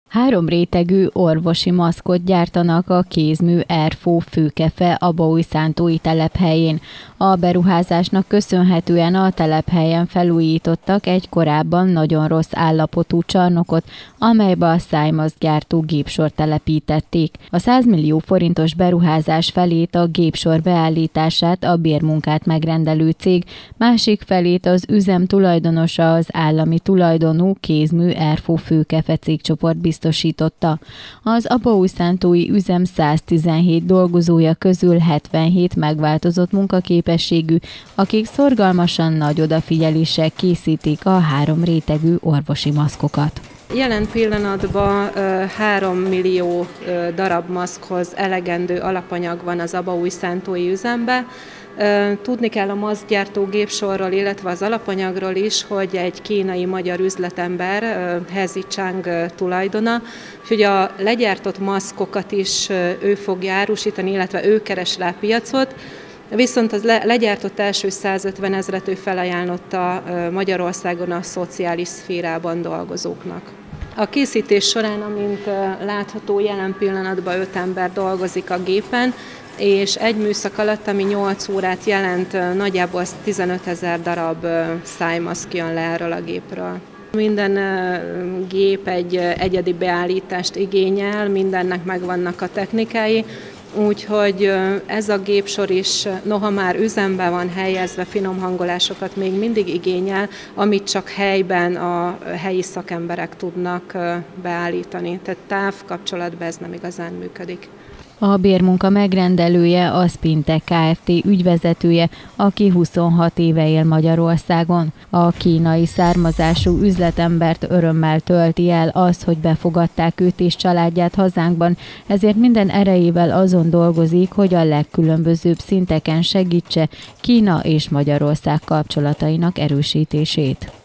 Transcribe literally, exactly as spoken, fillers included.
Három rétegű orvosi maszkot gyártanak a kézmű Airfo Főkefe abaújszántói telephelyén. A beruházásnak köszönhetően a telephelyen felújítottak egy korábban nagyon rossz állapotú csarnokot, amelybe a szájmaszkgyártó gépsort telepítették. A száz millió forintos beruházás felét a gépsor beállítását a bérmunkát megrendelő cég, másik felét az üzem tulajdonosa az állami tulajdonú kézmű Airfo Főkefe cégcsoport biztosította. Az abaújszántói üzem száztizenhét dolgozója közül hetvenhét megváltozott munkaképességű, akik szorgalmasan nagy odafigyeléssel készítik a három rétegű orvosi maszkokat. Jelen pillanatban három millió darab maszkhoz elegendő alapanyag van az abaújszántói üzemben. Tudni kell a maszkgyártó gépsorról, illetve az alapanyagról is, hogy egy kínai-magyar üzletember, Hezi Chang tulajdona, úgyhogy a legyártott maszkokat is ő fogja árusítani, illetve ő keres rá piacot. Viszont az legyártott első százötven ezret ő felajánlotta Magyarországon a szociális szférában dolgozóknak. A készítés során, amint látható, jelen pillanatban öt ember dolgozik a gépen, és egy műszak alatt, ami nyolc órát jelent, nagyjából tizenötezer darab szájmaszk jön le erről a gépről. Minden gép egy egyedi beállítást igényel, mindennek megvannak a technikái, úgyhogy ez a gépsor is, noha már üzemben van helyezve, finom hangolásokat még mindig igényel, amit csak helyben a helyi szakemberek tudnak beállítani. Tehát távkapcsolatban ez nem igazán működik. A bérmunka megrendelője a Spintek Kft. Ügyvezetője, aki huszonhat éve él Magyarországon. A kínai származású üzletembert örömmel tölti el az, hogy befogadták őt és családját hazánkban, ezért minden erejével azon dolgozik, hogy a legkülönbözőbb szinteken segítse Kína és Magyarország kapcsolatainak erősítését.